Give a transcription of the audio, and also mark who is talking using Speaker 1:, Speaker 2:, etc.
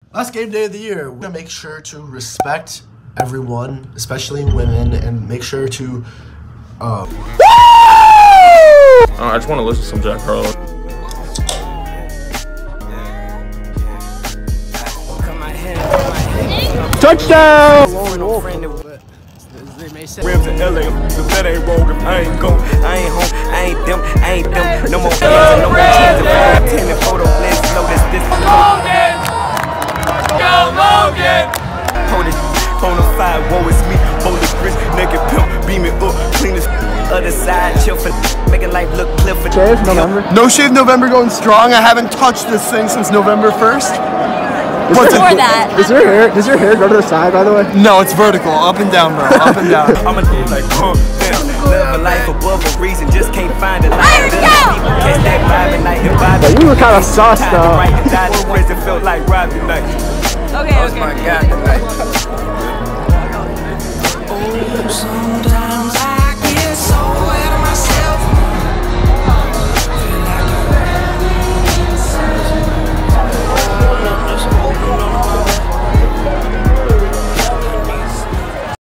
Speaker 1: Last game day of the year. We're gonna make sure to respect everyone, especially women, and make sure to
Speaker 2: I just want to listen to some Jack Harlow.
Speaker 3: Touchdown!
Speaker 4: Rims in LA, if that ain't wrong, if I ain't gone, I ain't home, I ain't them, no more hands, no more cheese, and photo lens, no this, Logan! Go Logan! Hold it, on the fire, woe is me, hold the grist, naked pimp, beam it up, clean this other side, chill for make it like look clear for
Speaker 3: Shave November?
Speaker 1: No Shave November going strong. I haven't touched this thing since November 1st.
Speaker 5: Before that.
Speaker 3: Does your hair go to the side, by the way?
Speaker 1: No, it's vertical, up and down, bro, up and down.
Speaker 4: I'm a dude like, damn, live a life above a reason, just can't find it. Like people catch that vibe at night and vibe.
Speaker 3: But you were kind of sauce though.
Speaker 4: It felt like Robbie night.
Speaker 5: Okay,
Speaker 4: Oh my God, tonight.